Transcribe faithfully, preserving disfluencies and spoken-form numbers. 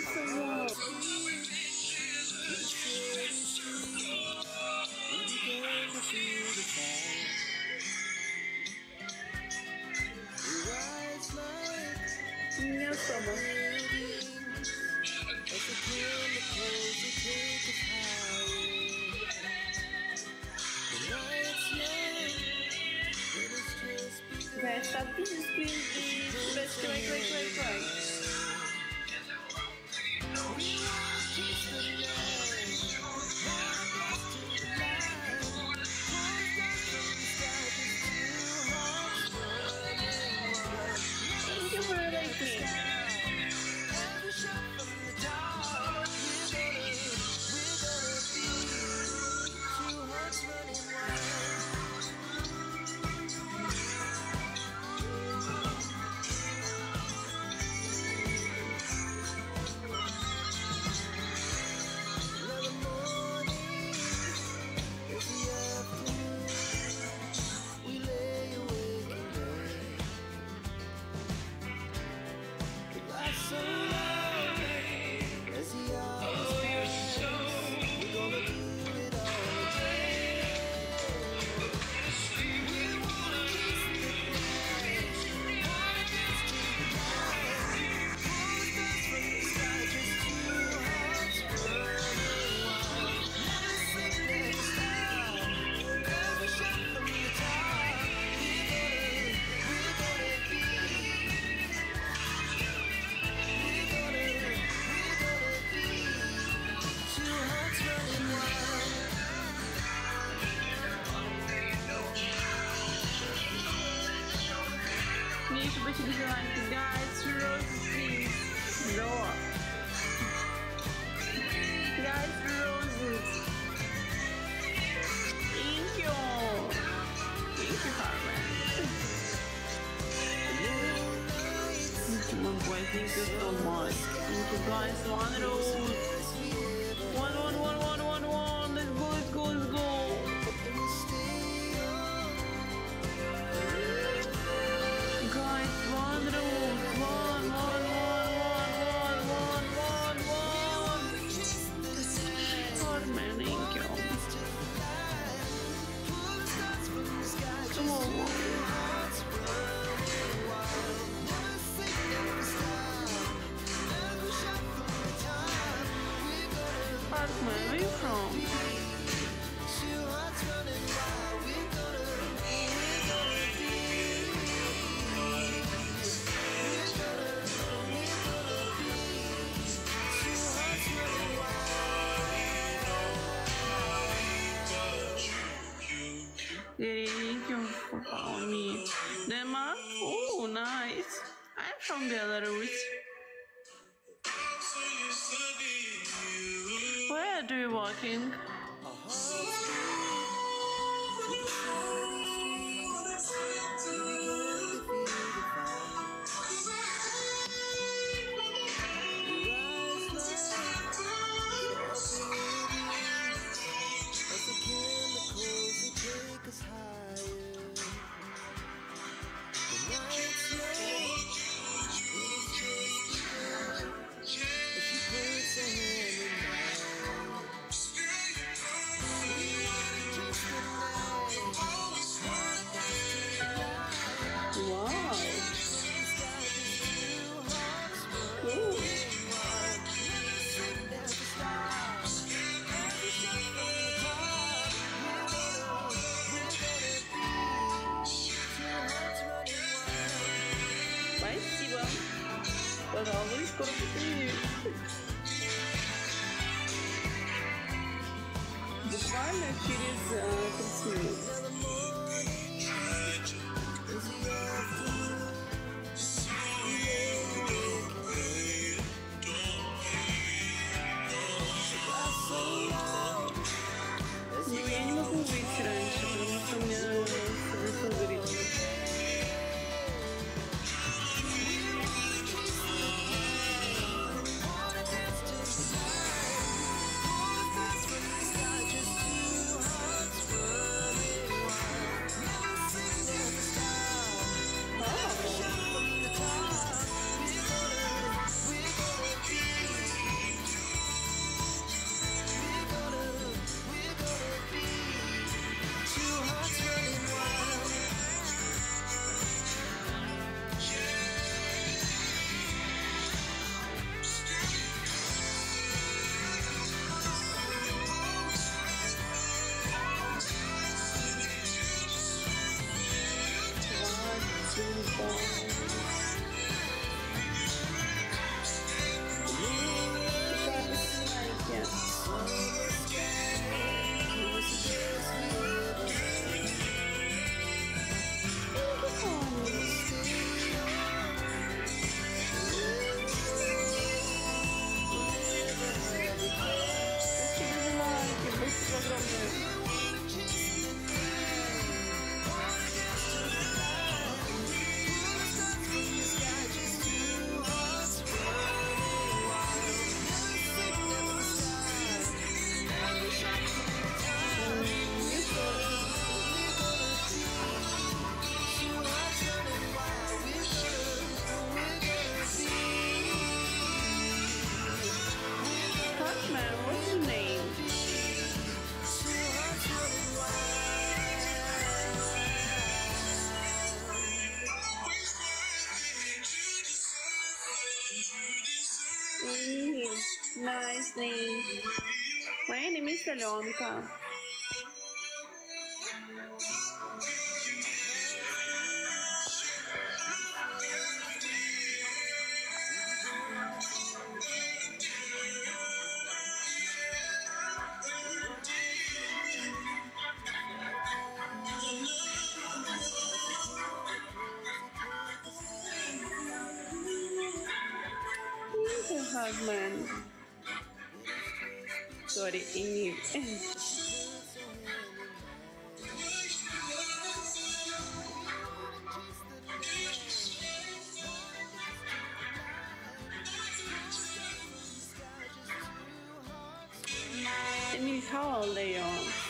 so loud. Не особо. Guys, stop this screen, please. Let's go, like, like, like, like. Thank you for liking. Guys, roses, please. No. Guys, roses. Thank you. Thank you, Carmen. My boy, thank you so much. Thank you, guys. One rose. One, one, one, one, one, one. Let's go, let's go, let's go. Where are you from? Thank you for following me. Denmark? Oh, nice. I'm from Belarus. Where do you walking? Пожалуй, скоро повторюсь. Буквально через тридцать минут. Я не могу выйти раньше, потому что у меня телефон горит. Ih, nicely. My name is Salomka. He's a hug man. Sorry, Eve. And how old are you?